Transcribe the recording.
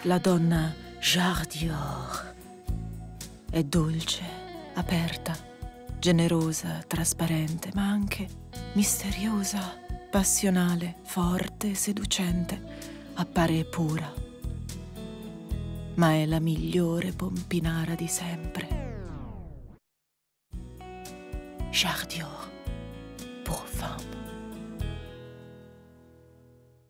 La donna Jardior è dolce, aperta, generosa, trasparente, ma anche misteriosa, passionale, forte, seducente. Appare pura, ma è la migliore pompinara di sempre. Jardior, pour femme.